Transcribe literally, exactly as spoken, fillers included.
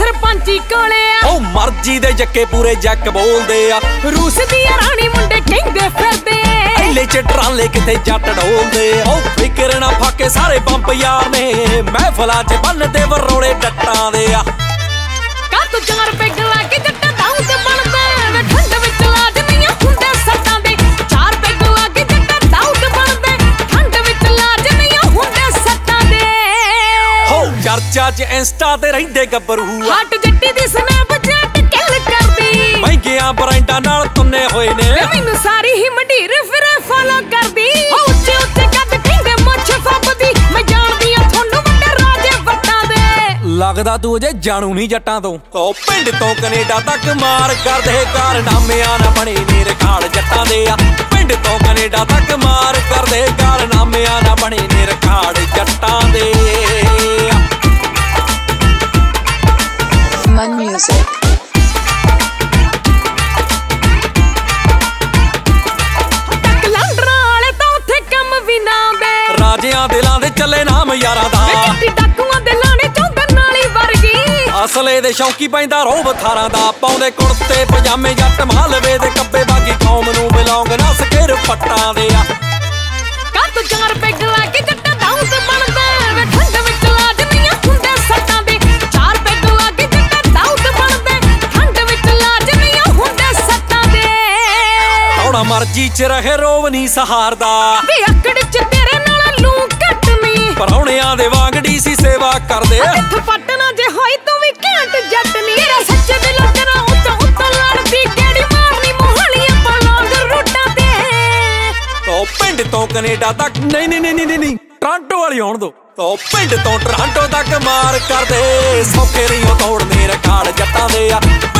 सरपंची कोले ओ मर्जी दे जक्के पूरे जक बोलदे आ रूस दी रानी मुंडे कहंदे फिरदे ऐले च ट्राले किते जट ढोलदे ओ फिकर ना फाके सारे बंब यार ने महफिलां च बनदे वरोड़े डट्टां दे आ का तू चार पैग ला के जट्टा दाऊद बनदे वे ठंड विच लाजमियां हुंदे सट्टां दे चार पैग ला के जट्टा दाऊद बनदे ठंड विच लाजमियां हुंदे सट्टां दे हो चर्चा च इंस्टा ते रहिंदे गब्बरू हट जट्टी दी स्नैप चैट किल करदी महंगियां ब्रांडां नाल तुन्ने होए ने मैनू सारी ही मंडीर फिर फॉलो करदी ਉੱਚੇ ਉੱਚੇ ਕੱਦ ਕਹਿੰਦੇ ਮੁੱਛ ਫੱਬਦੀ ਮੈਂ ਜਾਣਦੀ ਆ ਤੁਹਾਨੂੰ ਵੱਡੇ ਰਾਜੇ ਵੱਟਾਂ ਦੇ ਲੱਗਦਾ ਤੂੰ ਅਜੇ ਜਾਣੂ ਨਹੀਂ ਜੱਟਾਂ ਤੋਂ ਉਹ ਪਿੰਡ ਤੋਂ ਕੈਨੇਡਾ ਤੱਕ ਮਾਰ ਕਰਦੇ ਕਾਰਨਾਮਿਆਂ ਨਾ ਬਣੇ ਨੇ ਰਖਾੜ ਜੱਟਾਂ ਦੇ ਆ ਪਿੰਡ ਤੋਂ ਕੈਨੇਡਾ ਤੱਕ ਮਾਰ ਕਰਦੇ ਕਾਰਨਾਮਿਆਂ ਨਾ ਬਣੇ ਨੇ ਰਖਾੜ ਜੱਟਾਂ ਦੇ Mun Music ਰਾਜਿਆਂ ਦਿਲਾਂ ਦੇ ਚੱਲੇ ਨਾਮ ਯਾਰਾਂ ਦਾ ਕਿੱਟੀ ਡਾਕੂਆਂ ਦੇ ਲਾਣੇ ਚੌਂਦਰ ਨਾਲੀ ਵਰਗੀ ਅਸਲੇ ਦੇ ਸ਼ੌਂਕੀ ਪੈਂਦਾ ਰੋਬ ਥਾਰਾਂ ਦਾ ਪਾਉਂਦੇ ਕੁੜਤੇ ਪਜਾਮੇ ਜੱਟ ਮਾਲਵੇ ਦੇ ਕੱਬੇ ਬਾਗੀ ਕੌਮ ਨੂੰ ਬਿਲੋਂਗ ਨਾ ਸਕੇਰ ਪੱਟਾਂ ਦੇ ਆ ਕਾ ਤੂੰ ਚਾਰ ਪੈਗ ਲਾ ਕੇ ਜੱਟਾ ਦਾਊਦ ਬਣਦਾ ਵੇ ਠੰਡ ਵਿੱਚ ਲਾਜਮੀਆਂ ਹੁੰਦੇ ਸੱਟਾਂ ਦੇ ਚਾਰ ਪੈਗ ਲਾ ਕੇ ਜੱਟਾ ਦਾਊਦ ਬਣਦਾ ਠੰਡ ਵਿੱਚ ਲਾਜਮੀਆਂ ਹੁੰਦੇ ਸੱਟਾਂ ਦੇ ਥੋੜਾ ਮਰਜੀ ਚ ਰਹੇ ਰੋਵ ਨਹੀਂ ਸਹਾਰਦਾ ਵੇ ਅਕੜ ਚ ਤੇਰੇ ਨਾਲ ਲੂ ਕੱਟਨੀ ਪਰੌਣਿਆਂ ਦੇ ਵਾਂਗੜੀ ਸੀ ਸੇਵਾ ਕਰਦੇ ਹੱਥ ਪੱਟਣਾ ਜੇ ਹੋਈ ਤੂੰ ਵੀ ਘੈਂਟ ਜੱਟ ਨੀ ਤੇਰਾ ਸੱਚੇ ਦਿਲੋਂ ਤੇਰਾ ਉੱਤੋਂ ਉੱਤੋਂ ਲੜਦੀ ਕਿਹੜੀ ਮਾਰਨੀ ਮੋਹਲੀਆਂ ਪਲਾਂਗ ਰੂਟਾਂ ਤੇ ਉਹ ਪਿੰਡ ਤੋਂ ਕੈਨੇਡਾ ਤੱਕ ਨਹੀਂ ਨਹੀਂ ਨਹੀਂ ਨਹੀਂ ਨਹੀਂ ਟੋਰਾਂਟੋ ਵਾਲੀ ਆਉਣ ਦੋ ਉਹ ਪਿੰਡ ਤੋਂ ਟੋਰਾਂਟੋ ਤੱਕ ਮਾਰ ਕਰਦੇ ਸੌਖੇ ਨਹੀਂ ਉਹ ਤੋੜਨੇ ਰਖਾੜ ਜੱਟਾਂ ਦੇ ਆ